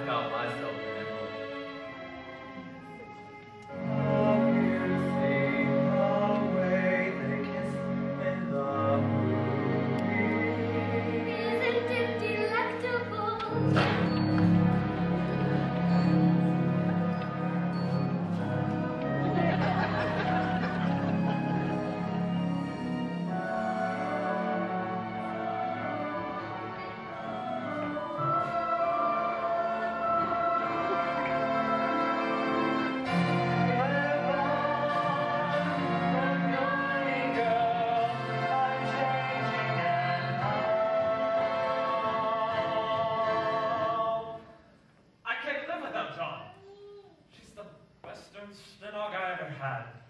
about myself and Emerald. Isn't it delectable? I can't live without John. She's the best Stenog I ever had.